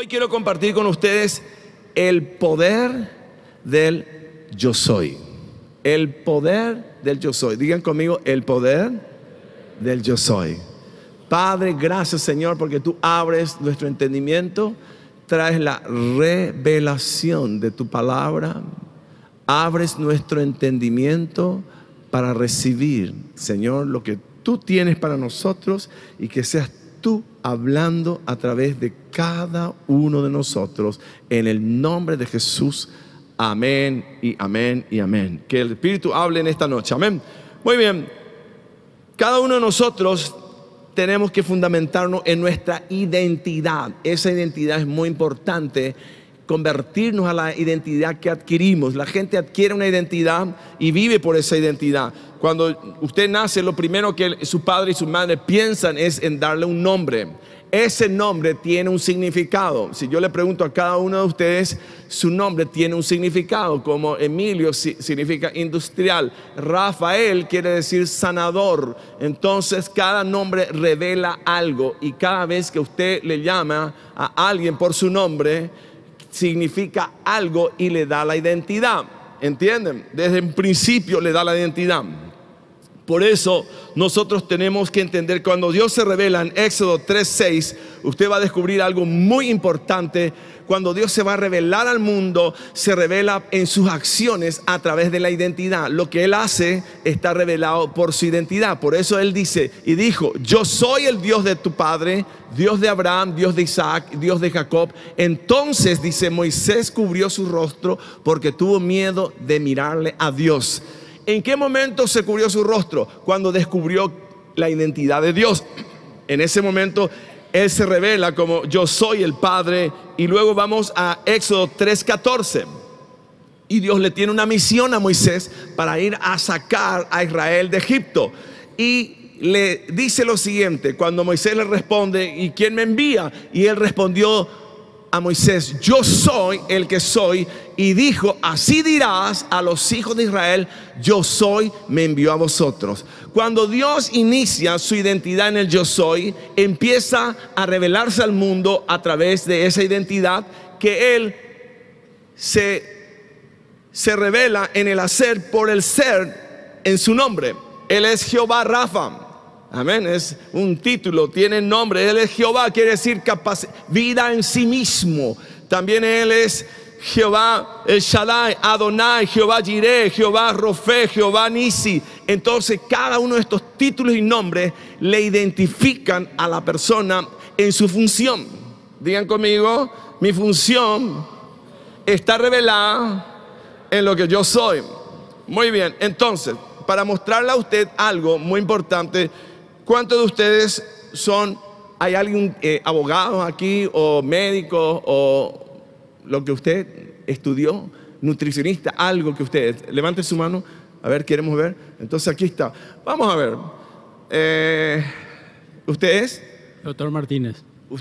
quiero compartir con ustedes el poder del yo soy. El poder del yo soy. Digan conmigo, el poder del yo soy. Padre, gracias Señor, porque tú abres nuestro entendimiento, traes la revelación de tu palabra, abres nuestro entendimiento para recibir, Señor, lo que tú tienes para nosotros y que seas tú hablando a través de cada uno de nosotros en el nombre de Jesús. Amén y amén y amén. Que el Espíritu hable en esta noche. Amén. Muy bien. Cada uno de nosotros tenemos que fundamentarnos en nuestra identidad. Esa identidad es muy importante. Convertirnos a la identidad que adquirimos. La gente adquiere una identidad y vive por esa identidad. Cuando usted nace, lo primero que su padre y su madre piensan es en darle un nombre. Ese nombre tiene un significado. Si yo le pregunto a cada uno de ustedes, su nombre tiene un significado. Como Emilio significa industrial, Rafael quiere decir sanador. Entonces cada nombre revela algo, y cada vez que usted le llama a alguien por su nombre, significa algo y le da la identidad. ¿Entienden? Desde el principio le da la identidad. Por eso nosotros tenemos que entender, cuando Dios se revela en Éxodo 3:6, usted va a descubrir algo muy importante. Cuando Dios se va a revelar al mundo, se revela en sus acciones a través de la identidad. Lo que Él hace está revelado por su identidad. Por eso Él dice y dijo: yo soy el Dios de tu padre, Dios de Abraham, Dios de Isaac, Dios de Jacob. Entonces, dice, Moisés cubrió su rostro porque tuvo miedo de mirarle a Dios. ¿En qué momento se cubrió su rostro? Cuando descubrió la identidad de Dios. En ese momento Él se revela como yo soy el Padre. Y luego vamos a Éxodo 3:14. Y Dios le tiene una misión a Moisés para ir a sacar a Israel de Egipto. Y le dice lo siguiente, cuando Moisés le responde: ¿y quién me envía? Y él respondió a Moisés: yo soy el que soy. Y dijo: así dirás a los hijos de Israel: yo soy, me envió a vosotros. Cuando Dios inicia su identidad en el yo soy, empieza a revelarse al mundo a través de esa identidad que Él se revela en el hacer por el ser en su nombre. Él es Jehová Rafa. Amén, es un título, tiene nombre. Él es Jehová, quiere decir vida en sí mismo. También Él es Jehová El Shaddai, Adonai, Jehová Jireh, Jehová Rofe, Jehová Nisi. Entonces cada uno de estos títulos y nombres le identifican a la persona en su función. Digan conmigo: mi función está revelada en lo que yo soy. Muy bien, entonces, para mostrarle a usted algo muy importante, ¿cuántos de ustedes hay algún abogado aquí, o médico, o lo que usted estudió, nutricionista, algo que usted? Levante su mano, a ver, queremos ver. Entonces aquí está, vamos a ver. ¿Usted es? Doctor Martínez.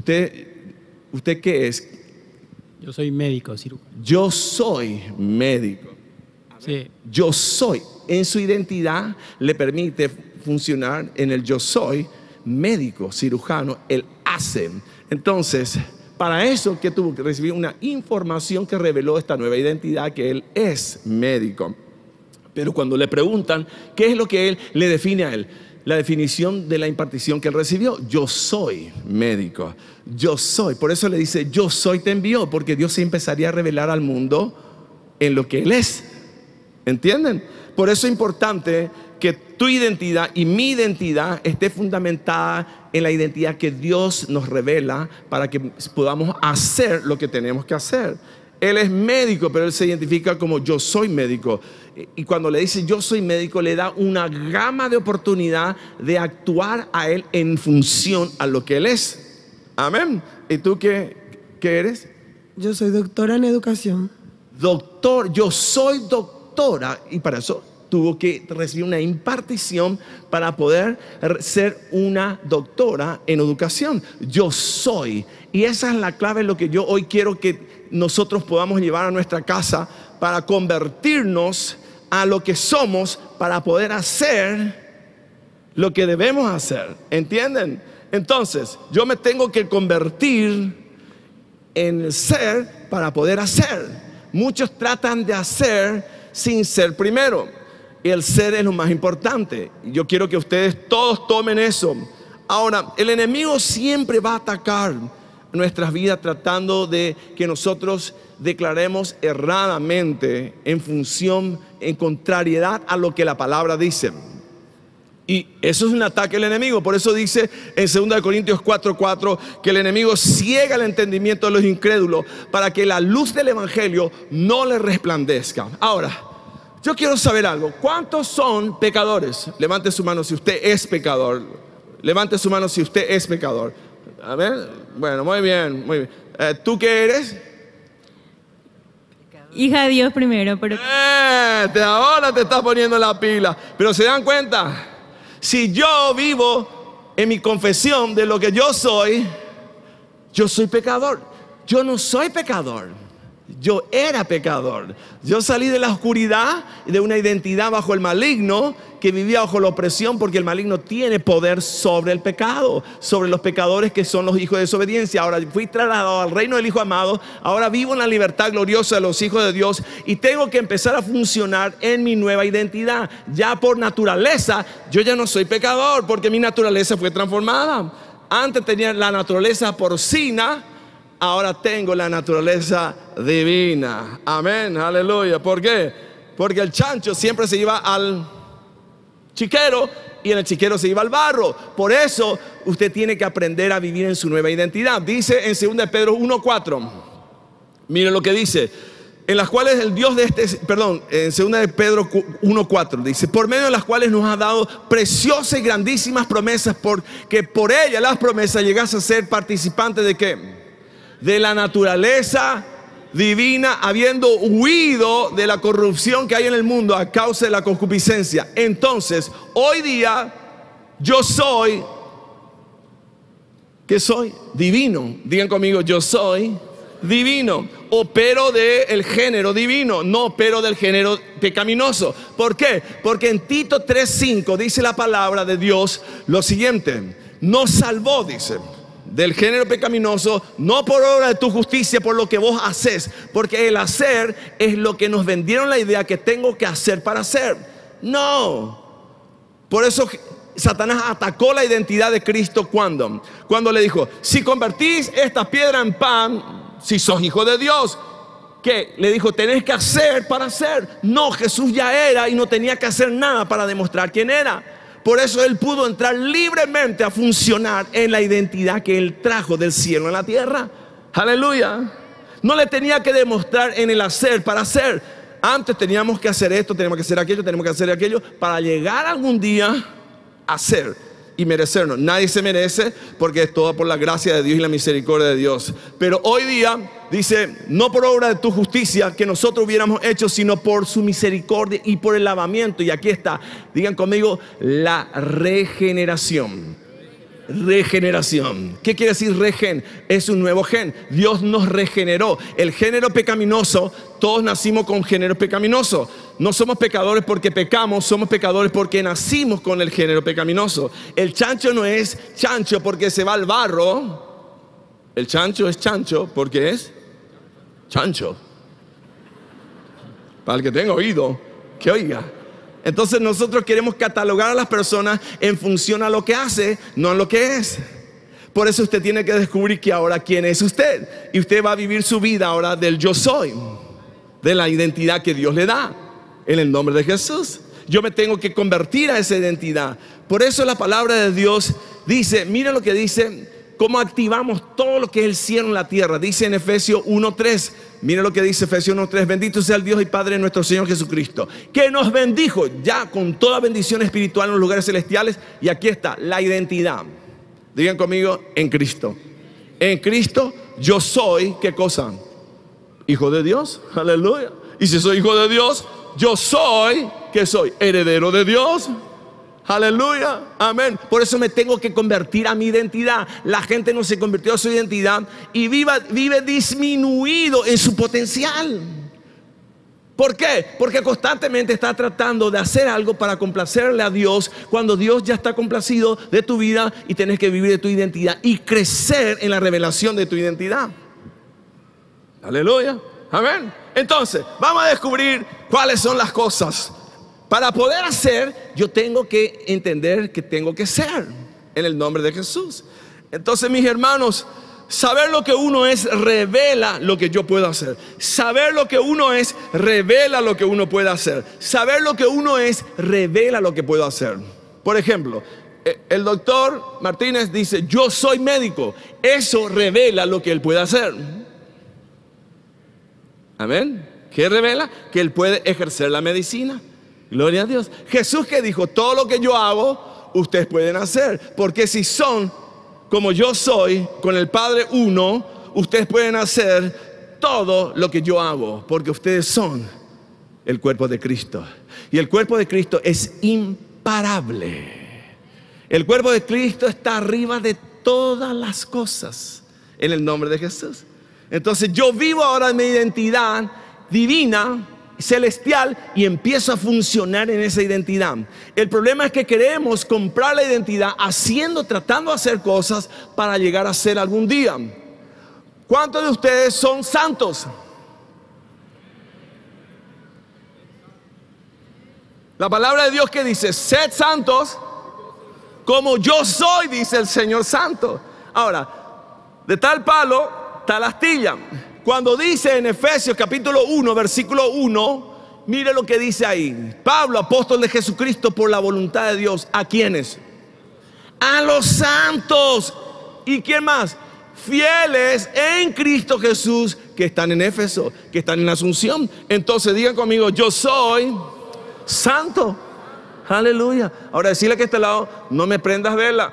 ¿Usted qué es? Yo soy médico, cirujano. Yo soy médico. Sí. Yo soy, en su identidad le permite funcionar en el yo soy médico, cirujano. Él hace. Entonces, para eso que tuvo que recibir una información que reveló esta nueva identidad, que Él es médico. Pero cuando le preguntan qué es lo que Él le define a Él, la definición de la impartición que Él recibió: yo soy médico, yo soy. Por eso le dice: yo soy te envió, porque Dios se empezaría a revelar al mundo en lo que Él es. ¿Entienden? Por eso es importante que tu identidad y mi identidad esté fundamentada en la identidad que Dios nos revela, para que podamos hacer lo que tenemos que hacer. Él es médico, pero Él se identifica como yo soy médico. Y cuando le dice yo soy médico, le da una gama de oportunidad de actuar a Él en función a lo que Él es. Amén. ¿Y tú qué eres? Yo soy doctora en educación. Doctor, yo soy doctora. Y para eso tuvo que recibir una impartición para poder ser una doctora en educación. Yo soy. Y esa es la clave, lo que yo hoy quiero que nosotros podamos llevar a nuestra casa, para convertirnos a lo que somos, para poder hacer lo que debemos hacer. ¿Entienden? Entonces, yo me tengo que convertir en el ser para poder hacer. Muchos tratan de hacer sin ser primero. El ser es lo más importante. Yo quiero que ustedes todos tomen eso. Ahora, el enemigo siempre va a atacar nuestras vidas tratando de que nosotros declaremos erradamente en función, en contrariedad a lo que la palabra dice. Y eso es un ataque del enemigo. Por eso dice en 2 Corintios 4:4 que el enemigo ciega el entendimiento de los incrédulos para que la luz del evangelio no les resplandezca. Ahora, yo quiero saber algo. ¿Cuántos son pecadores? Levante su mano si usted es pecador. Levante su mano si usted es pecador. A ver, bueno, muy bien, muy bien. ¿Tú qué eres? Hija de Dios primero, pero Ahora te estás poniendo la pila. Pero ¿se dan cuenta? Si yo vivo en mi confesión de lo que yo soy pecador. Yo no soy pecador. Yo era pecador. Yo salí de la oscuridad y de una identidad bajo el maligno, que vivía bajo la opresión, porque el maligno tiene poder sobre el pecado, sobre los pecadores que son los hijos de desobediencia. Ahora fui trasladado al reino del Hijo amado. Ahora vivo en la libertad gloriosa de los hijos de Dios y tengo que empezar a funcionar en mi nueva identidad. Ya por naturaleza, yo ya no soy pecador, porque mi naturaleza fue transformada. Antes tenía la naturaleza porcina, ahora tengo la naturaleza divina. Amén, aleluya. ¿Por qué? Porque el chancho siempre se iba al chiquero y en el chiquero se iba al barro. Por eso usted tiene que aprender a vivir en su nueva identidad. Dice en 2 de Pedro 1:4. Mire lo que dice. En las cuales el Dios de en 2 de Pedro 1:4 dice: por medio de las cuales nos ha dado preciosas y grandísimas promesas, porque por ellas las promesas llegas a ser participante de ¿qué? De la naturaleza divina, habiendo huido de la corrupción que hay en el mundo a causa de la concupiscencia. Entonces, hoy día yo soy, ¿qué soy? Divino. Digan conmigo, yo soy divino. Opero del género divino, no opero del género pecaminoso. ¿Por qué? Porque en Tito 3:5 dice la palabra de Dios lo siguiente: nos salvó, dice, del género pecaminoso, no por obra de tu justicia, por lo que vos haces. Porque el hacer es lo que nos vendieron la idea que tengo que hacer para hacer. No. Por eso Satanás atacó la identidad de Cristo cuando le dijo: si convertís esta piedra en pan, si sos hijo de Dios. ¿Qué? Le dijo: tenés que hacer para hacer. No, Jesús ya era y no tenía que hacer nada para demostrar quién era. Por eso Él pudo entrar libremente a funcionar en la identidad que Él trajo del cielo a la tierra. Aleluya. No le tenía que demostrar en el hacer para hacer. Antes teníamos que hacer esto, teníamos que hacer aquello, teníamos que hacer aquello, para llegar algún día a ser y merecernos. Nadie se merece, porque es todo por la gracia de Dios y la misericordia de Dios. Pero hoy día dice: no por obra de tu justicia que nosotros hubiéramos hecho, sino por su misericordia y por el lavamiento. Y aquí está, digan conmigo, la regeneración. Regeneración. ¿Qué quiere decir regen? Es un nuevo gen. Dios nos regeneró. El género pecaminoso, todos nacimos con género pecaminoso. No somos pecadores porque pecamos, somos pecadores porque nacimos con el género pecaminoso. El chancho no es chancho porque se va al barro. El chancho es chancho porque es chancho. Para el que tenga oído, que oiga. Entonces nosotros queremos catalogar a las personas en función a lo que hace, no en lo que es. Por eso usted tiene que descubrir que ahora quién es usted. Y usted va a vivir su vida ahora del yo soy, de la identidad que Dios le da, en el nombre de Jesús. Yo me tengo que convertir a esa identidad. Por eso la palabra de Dios dice, mira lo que dice, cómo activamos todo lo que es el cielo en la tierra. Dice en Efesios 1:3. Mira lo que dice Efesios 1:3. Bendito sea el Dios y Padre de nuestro Señor Jesucristo, que nos bendijo ya con toda bendición espiritual en los lugares celestiales. Y aquí está la identidad. Digan conmigo: en Cristo. En Cristo yo soy, ¿qué cosa? Hijo de Dios. Aleluya. Y si soy hijo de Dios, yo soy, ¿qué soy? Heredero de Dios. Aleluya, amén. Por eso me tengo que convertir a mi identidad. La gente no se convirtió a su identidad y vive disminuido en su potencial. ¿Por qué? Porque constantemente está tratando de hacer algo para complacerle a Dios, cuando Dios ya está complacido de tu vida y tienes que vivir de tu identidad y crecer en la revelación de tu identidad. Aleluya. Amén. Entonces, vamos a descubrir cuáles son las cosas. Para poder hacer, yo tengo que entender que tengo que ser, en el nombre de Jesús. Entonces, mis hermanos, saber lo que uno es revela lo que yo puedo hacer. Saber lo que uno es revela lo que uno puede hacer. Saber lo que uno es revela lo que puedo hacer. Por ejemplo, el doctor Martínez dice, yo soy médico. Eso revela lo que él puede hacer. Amén. ¿Qué revela? Que él puede ejercer la medicina. Gloria a Dios. Jesús que dijo, todo lo que yo hago, ustedes pueden hacer. Porque si son como yo soy, con el Padre uno, ustedes pueden hacer todo lo que yo hago. Porque ustedes son el cuerpo de Cristo. Y el cuerpo de Cristo es imparable. El cuerpo de Cristo está arriba de todas las cosas. En el nombre de Jesús. Entonces yo vivo ahora mi identidad divina, celestial, y empiezo a funcionar en esa identidad. El problema es que queremos comprar la identidad tratando de hacer cosas para llegar a ser algún día. ¿Cuántos de ustedes son santos? La palabra de Dios que dice, sed santos como yo soy, dice el Señor santo. Ahora, de tal palo, tal astilla. Cuando dice en Efesios capítulo 1, versículo 1, mire lo que dice ahí. Pablo, apóstol de Jesucristo por la voluntad de Dios. ¿A quiénes? A los santos. ¿Y quién más? Fieles en Cristo Jesús, que están en Éfeso, que están en Asunción. Entonces digan conmigo, yo soy santo. Aleluya. Ahora decirle que a este lado, no me prendas vela,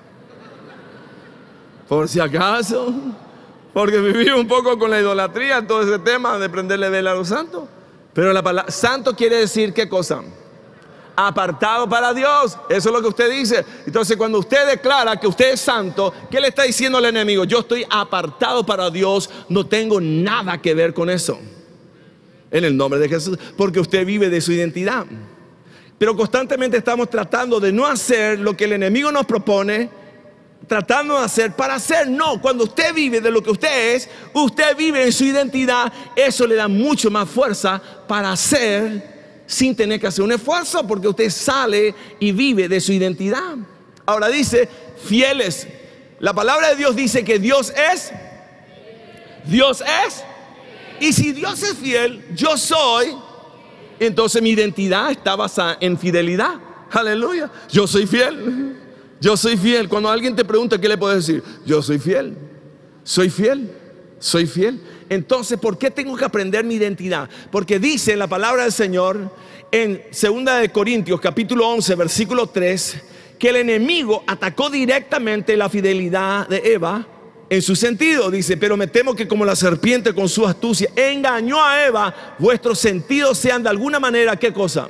por si acaso. Porque viví un poco con la idolatría, todo ese tema de prenderle vela a los santos. Pero la palabra santo quiere decir ¿qué cosa? Apartado para Dios. Eso es lo que usted dice. Entonces cuando usted declara que usted es santo, ¿qué le está diciendo al enemigo? Yo estoy apartado para Dios, no tengo nada que ver con eso. En el nombre de Jesús. Porque usted vive de su identidad. Pero constantemente estamos tratando de no hacer lo que el enemigo nos propone, tratando de hacer para hacer. No, cuando usted vive de lo que usted es, usted vive en su identidad. Eso le da mucho más fuerza para hacer sin tener que hacer un esfuerzo, porque usted sale y vive de su identidad. Ahora dice fieles. La palabra de Dios dice que Dios es. Y si Dios es fiel, yo soy. Entonces mi identidad está basada en fidelidad. Aleluya. Yo soy fiel. Yo soy fiel. Cuando alguien te pregunta, ¿qué le puedes decir? Yo soy fiel. Soy fiel. Soy fiel. Entonces, ¿por qué tengo que aprender mi identidad? Porque dice la palabra del Señor en 2 de Corintios capítulo 11 versículo 3 que el enemigo atacó directamente la fidelidad de Eva en su sentido. Dice, pero me temo que como la serpiente con su astucia engañó a Eva, vuestros sentidos sean de alguna manera, ¿qué cosa?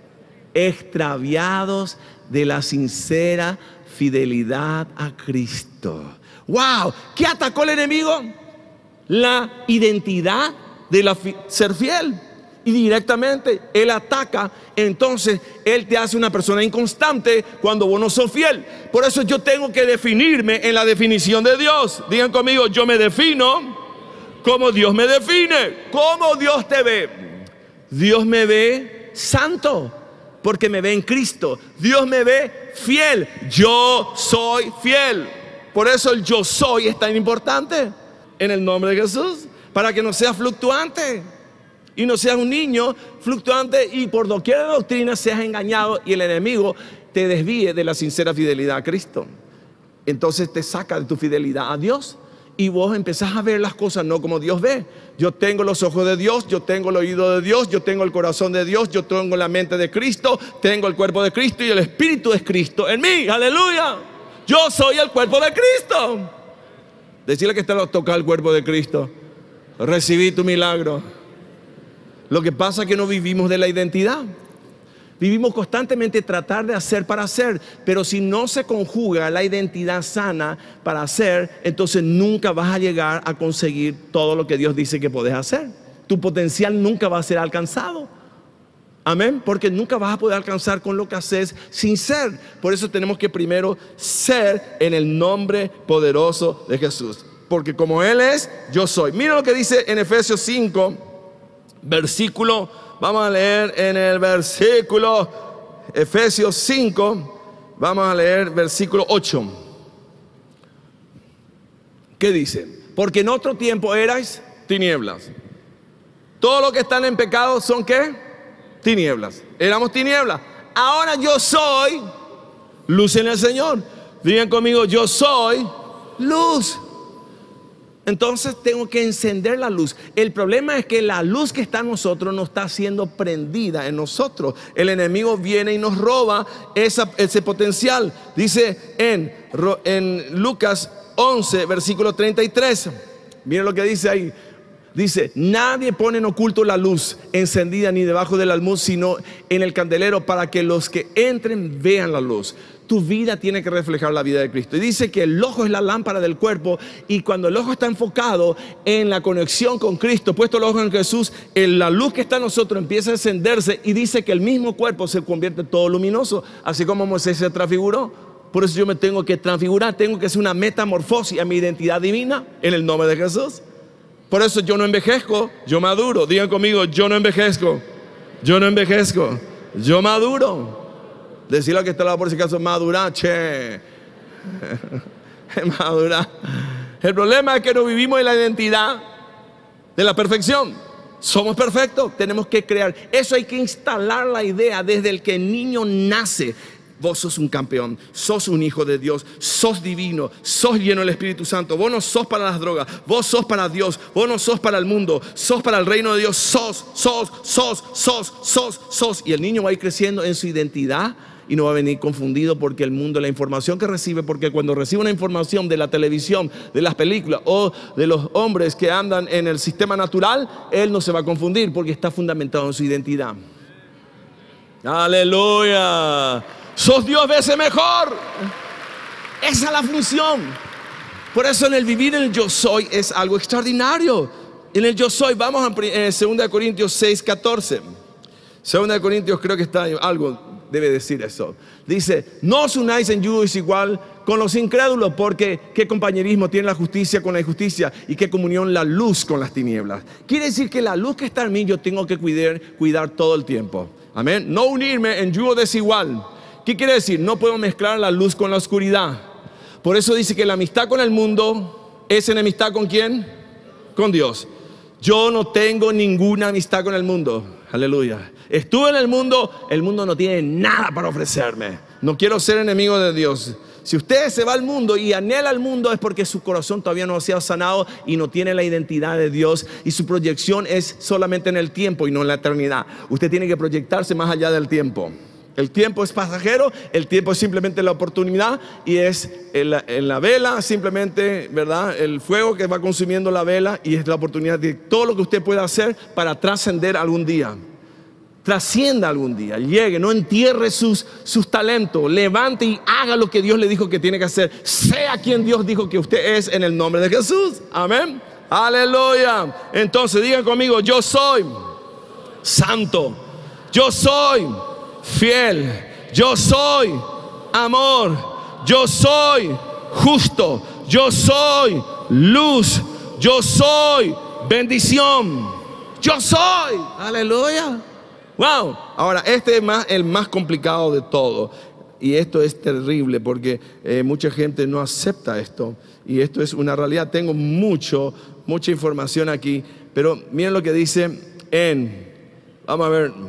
Extraviados de la sincera fidelidad a Cristo. ¡Wow! ¿Qué atacó el enemigo? La identidad de ser fiel. Y directamente Él ataca. Entonces Él te hace una persona inconstante cuando vos no sos fiel. Por eso yo tengo que definirme en la definición de Dios. Digan conmigo, yo me defino como Dios me define. ¿Cómo Dios te ve? Dios me ve santo, porque me ve en Cristo. Dios me ve fiel. Yo soy fiel. Por eso el yo soy es tan importante. En el nombre de Jesús. Para que no sea fluctuante. Y no seas un niño fluctuante y por doquier de doctrina seas engañado y el enemigo te desvíe de la sincera fidelidad a Cristo. Entonces te saca de tu fidelidad a Dios y vos empezás a ver las cosas no como Dios ve. Yo tengo los ojos de Dios, yo tengo el oído de Dios, yo tengo el corazón de Dios, yo tengo la mente de Cristo, tengo el cuerpo de Cristo y el Espíritu es Cristo en mí. Aleluya. Yo soy el cuerpo de Cristo. Decirle que te lo toca el cuerpo de Cristo. Recibí tu milagro. Lo que pasa es que no vivimos de la identidad. Vivimos constantemente tratar de hacer para hacer. Pero si no se conjuga la identidad sana para hacer, entonces nunca vas a llegar a conseguir todo lo que Dios dice que podés hacer. Tu potencial nunca va a ser alcanzado. Amén. Porque nunca vas a poder alcanzar con lo que haces sin ser. Por eso tenemos que primero ser en el nombre poderoso de Jesús. porque como Él es, yo soy. Mira lo que dice en Efesios 5, versículo, vamos a leer en el versículo, Efesios 5, vamos a leer versículo 8. ¿Qué dice? Porque en otro tiempo erais tinieblas. Todos los que están en pecado son ¿qué? Tinieblas. Éramos tinieblas. Ahora yo soy luz en el Señor. Digan conmigo, yo soy luz. Entonces tengo que encender la luz. El problema es que la luz que está en nosotros no está siendo prendida en nosotros. El enemigo viene y nos roba ese potencial. Dice en Lucas 11, versículo 33. Miren lo que dice ahí. Dice, nadie pone en oculto la luz encendida ni debajo del almud, sino en el candelero, para que los que entren vean la luz. Tu vida tiene que reflejar la vida de Cristo. Y dice que el ojo es la lámpara del cuerpo, y cuando el ojo está enfocado en la conexión con Cristo, puesto el ojo en Jesús, la luz que está en nosotros empieza a encenderse, y dice que el mismo cuerpo se convierte en todo luminoso, así como Moisés se transfiguró. Por eso yo me tengo que transfigurar, tengo que hacer una metamorfosis a mi identidad divina en el nombre de Jesús. Por eso yo no envejezco, yo maduro. Digan conmigo, yo no envejezco, yo no envejezco, yo maduro. Decirle a que está al lado por si acaso, madura, che. Madura. El problema es que no vivimos en la identidad de la perfección. Somos perfectos, tenemos que crear. Eso hay que instalar la idea desde el que el niño nace. Vos sos un campeón, sos un hijo de Dios, sos divino, sos lleno del Espíritu Santo. Vos no sos para las drogas, vos sos para Dios, vos no sos para el mundo, sos para el reino de Dios. Sos. Y el niño va a ir creciendo en su identidad y no va a venir confundido porque el mundo, la información que recibe, porque cuando recibe una información de la televisión, de las películas o de los hombres que andan en el sistema natural, él no se va a confundir porque está fundamentado en su identidad. Aleluya. Sos Dios veces mejor. Esa es la función. Por eso en el vivir en el yo soy es algo extraordinario. En el yo soy, vamos a 2 Corintios 6, 14. 2 Corintios creo que está algo, debe decir eso. Dice, no os unáis en yugo desigual con los incrédulos, porque qué compañerismo tiene la justicia con la injusticia, y qué comunión la luz con las tinieblas. Quiere decir que la luz que está en mí yo tengo que cuidar todo el tiempo. Amén. No unirme en yugo desigual. ¿Qué quiere decir? No puedo mezclar la luz con la oscuridad. Por eso dice que la amistad con el mundo es enemistad ¿con quién? Con Dios. Yo no tengo ninguna amistad con el mundo. Aleluya. Estuve en el mundo no tiene nada para ofrecerme. No quiero ser enemigo de Dios. Si usted se va al mundo y anhela el mundo, es porque su corazón todavía no ha sido sanado y no tiene la identidad de Dios, y su proyección es solamente en el tiempo y no en la eternidad. Usted tiene que proyectarse más allá del tiempo. El tiempo es pasajero, el tiempo es simplemente la oportunidad, y es en la vela simplemente, ¿verdad? El fuego que va consumiendo la vela, y es la oportunidad de todo lo que usted pueda hacer para trascender algún día. Trascienda algún día, llegue, no entierre sus talentos, levante y haga lo que Dios le dijo que tiene que hacer. Sea quien Dios dijo que usted es, en el nombre de Jesús. Amén. Aleluya. Entonces digan conmigo, yo soy santo, yo soy fiel, yo soy amor, yo soy justo, yo soy luz, yo soy bendición, yo soy. Aleluya. Wow. Ahora este es el más complicado de todo, y esto es terrible porque mucha gente no acepta esto, y esto es una realidad. Tengo mucha información aquí, pero miren lo que dice vamos a ver.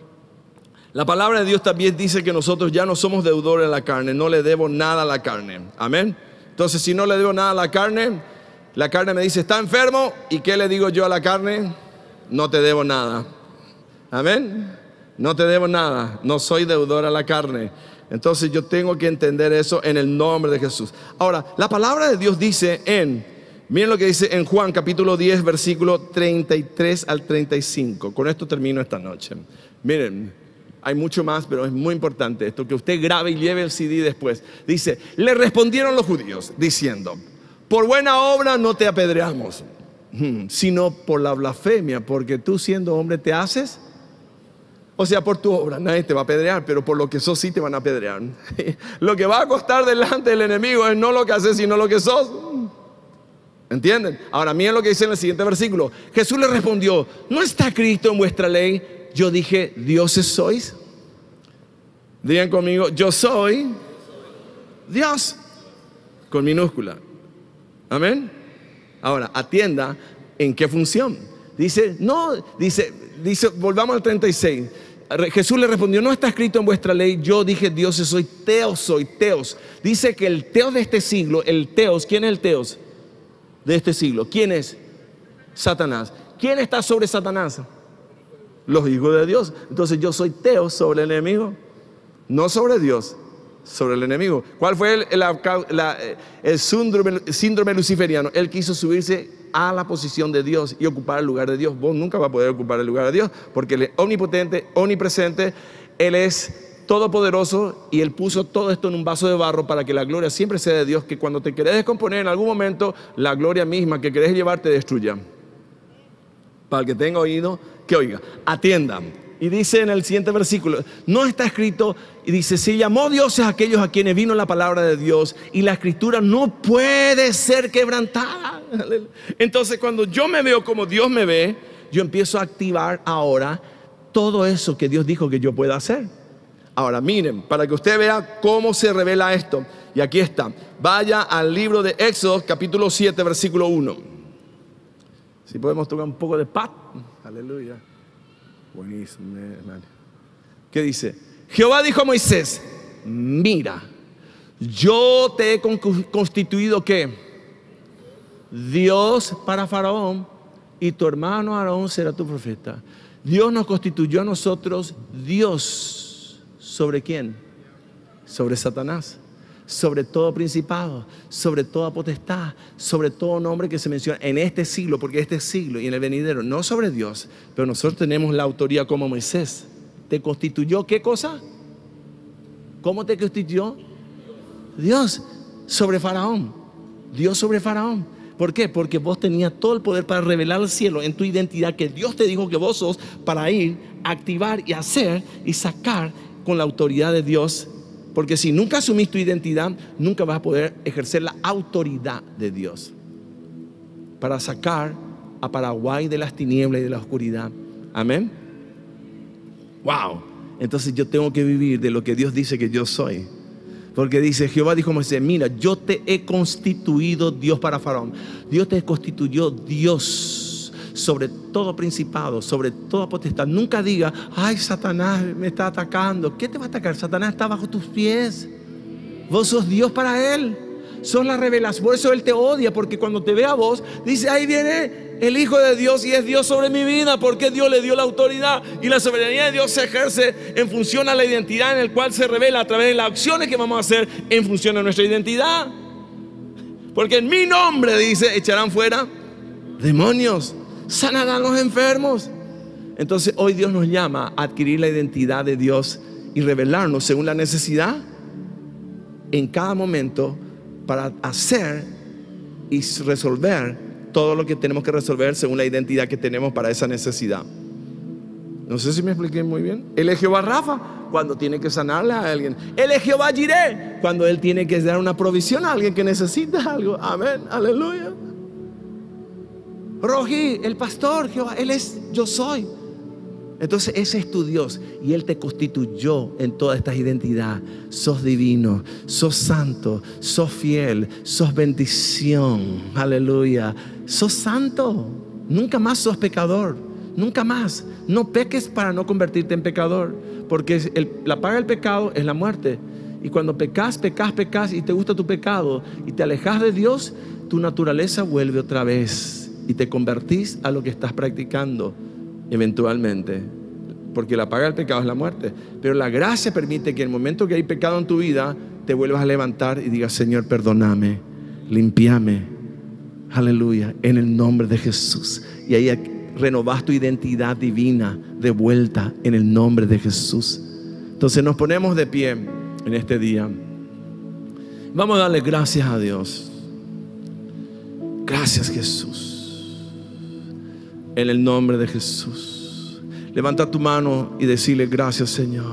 La palabra de Dios también dice que nosotros ya no somos deudores a la carne, no le debo nada a la carne. Amén. Entonces, si no le debo nada a la carne me dice, está enfermo, ¿y qué le digo yo a la carne? No te debo nada. Amén. No te debo nada, no soy deudor a la carne. Entonces yo tengo que entender eso en el nombre de Jesús. Ahora, la palabra de Dios dice miren lo que dice en Juan capítulo 10, versículo 33 al 35. Con esto termino esta noche. Miren, hay mucho más, pero es muy importante esto, que usted grabe y lleve el CD después. Dice, le respondieron los judíos diciendo, por buena obra no te apedreamos, sino por la blasfemia, porque tú siendo hombre te haces. O sea, por tu obra nadie te va a apedrear, pero por lo que sos sí te van a apedrear. Lo que va a costar delante del enemigo es no lo que haces, sino lo que sos. ¿Entienden? Ahora miren lo que dice en el siguiente versículo. Jesús le respondió: ¿no está escrito en vuestra ley? Yo dije, dioses sois. Digan conmigo, yo soy Dios, con minúscula. Amén. Ahora, atienda en qué función. Dice, volvamos al 36. Jesús le respondió: no está escrito en vuestra ley, yo dije dioses soy, teos soy, teos. Dice que el teos de este siglo, el teos, ¿quién es el teos de este siglo? ¿Quién es? Satanás. ¿Quién está sobre Satanás? Los hijos de Dios. Entonces yo soy teos sobre el enemigo, no sobre Dios, sobre el enemigo. ¿Cuál fue el síndrome luciferiano? Él quiso subirse a la posición de Dios y ocupar el lugar de Dios. Vos nunca vas a poder ocupar el lugar de Dios, porque Él es omnipotente, omnipresente, Él es todopoderoso, y Él puso todo esto en un vaso de barro para que la gloria siempre sea de Dios, que cuando te querés descomponer en algún momento, la gloria misma que querés llevar te destruya. Para el que tenga oído, que oiga. Atiendan. Y dice en el siguiente versículo, no está escrito, y dice, se llamó dioses a aquellos a quienes vino la palabra de Dios, y la escritura no puede ser quebrantada. Entonces cuando yo me veo como Dios me ve, yo empiezo a activar ahora todo eso que Dios dijo que yo pueda hacer. Ahora miren, para que usted vea cómo se revela esto, y aquí está, vaya al libro de Éxodo capítulo 7 versículo 1. Si podemos tocar un poco de paz. Aleluya. Buenísimo, hermano. ¿Qué dice? Jehová dijo a Moisés: mira, yo te he constituido ¿qué? Dios para Faraón, y tu hermano Aarón será tu profeta. Dios nos constituyó a nosotros Dios. ¿Sobre quién? Sobre Satanás, sobre todo principado, sobre toda potestad, sobre todo nombre que se menciona en este siglo, porque este siglo y en el venidero, no sobre Dios, pero nosotros tenemos la autoridad como Moisés. ¿Te constituyó qué cosa? ¿Cómo te constituyó? Dios sobre Faraón. Dios sobre Faraón. ¿Por qué? Porque vos tenías todo el poder para revelar al cielo en tu identidad que Dios te dijo que vos sos, para ir, activar y hacer y sacar con la autoridad de Dios. Porque si nunca asumís tu identidad, nunca vas a poder ejercer la autoridad de Dios para sacar a Paraguay de las tinieblas y de la oscuridad. Amén. Wow. Entonces yo tengo que vivir de lo que Dios dice que yo soy. Porque dice, Jehová dijo a Moisés: mira, yo te he constituido Dios para Faraón. Dios te constituyó Dios sobre todo principado, sobre toda potestad. Nunca diga, ay, Satanás me está atacando. ¿Qué te va a atacar? Satanás está bajo tus pies. Vos sos Dios para él. Sos la revelación. Por eso él te odia, porque cuando te ve a vos, dice, ahí viene el Hijo de Dios y es Dios sobre mi vida, porque Dios le dio la autoridad, y la soberanía de Dios se ejerce en función a la identidad en el cual se revela a través de las acciones que vamos a hacer en función a nuestra identidad. Porque en mi nombre, dice, echarán fuera demonios, sanarán los enfermos. Entonces hoy Dios nos llama a adquirir la identidad de Dios y revelarnos según la necesidad en cada momento, para hacer y resolver todo lo que tenemos que resolver según la identidad que tenemos para esa necesidad. No sé si me expliqué muy bien. Él es Jehová Rafa cuando tiene que sanarle a alguien. Él es Jehová Jireh cuando Él tiene que dar una provisión a alguien que necesita algo. Amén, aleluya. Rojí, el pastor, Jehová, Él es yo soy. Entonces ese es tu Dios, y Él te constituyó en todas estas identidades. Sos divino, sos santo, sos fiel, sos bendición, aleluya. Sos santo, nunca más sos pecador, nunca más. No peques para no convertirte en pecador, porque la paga del pecado es la muerte. Y cuando pecas y te gusta tu pecado y te alejas de Dios, tu naturaleza vuelve otra vez y te convertís a lo que estás practicando eventualmente, porque la paga del pecado es la muerte. Pero la gracia permite que en el momento que hay pecado en tu vida, te vuelvas a levantar y digas, Señor, perdóname, limpiame, aleluya, en el nombre de Jesús. Y ahí renovas tu identidad divina de vuelta en el nombre de Jesús. Entonces nos ponemos de pie en este día. Vamos a darle gracias a Dios. Gracias, Jesús. En el nombre de Jesús. Levanta tu mano y decirle, gracias, Señor.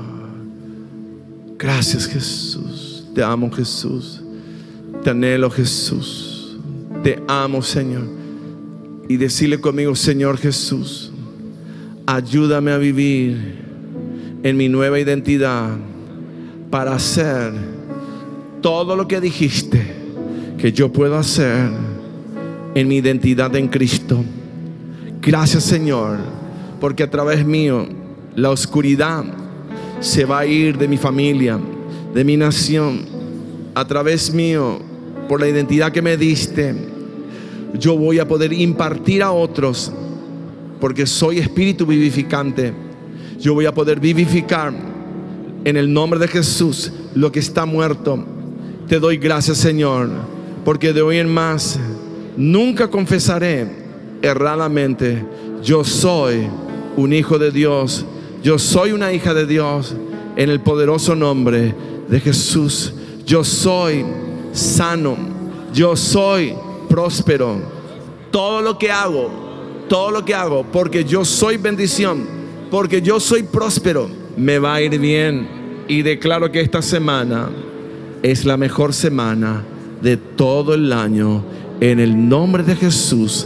Gracias, Jesús. Te amo, Jesús. Te anhelo, Jesús. Te amo, Señor. Y decirle conmigo: Señor Jesús, ayúdame a vivir en mi nueva identidad para hacer todo lo que dijiste que yo puedo hacer en mi identidad en Cristo. Gracias, Señor, porque a través mío la oscuridad se va a ir de mi familia, de mi nación. A través mío, por la identidad que me diste, yo voy a poder impartir a otros, porque soy espíritu vivificante. Yo voy a poder vivificar en el nombre de Jesús lo que está muerto. Te doy gracias, Señor, porque de hoy en más nunca confesaré erradamente: yo soy un hijo de Dios, yo soy una hija de Dios, en el poderoso nombre de Jesús. Yo soy sano, yo soy próspero. Todo lo que hago, porque yo soy bendición, porque yo soy próspero, me va a ir bien. Y declaro que esta semana es la mejor semana de todo el año, en el nombre de Jesús.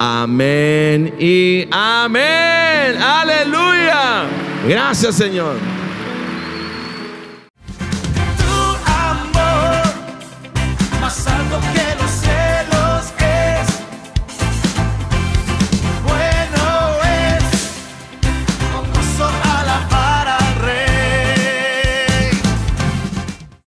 Amén y amén. Aleluya. Gracias, Señor.